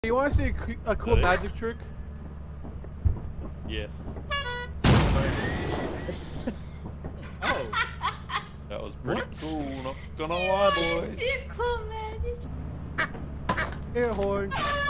You want to see a cool magic trick? Yes. Oh. That was pretty What? cool, not gonna lie, boys. Cool magic. Airhorn.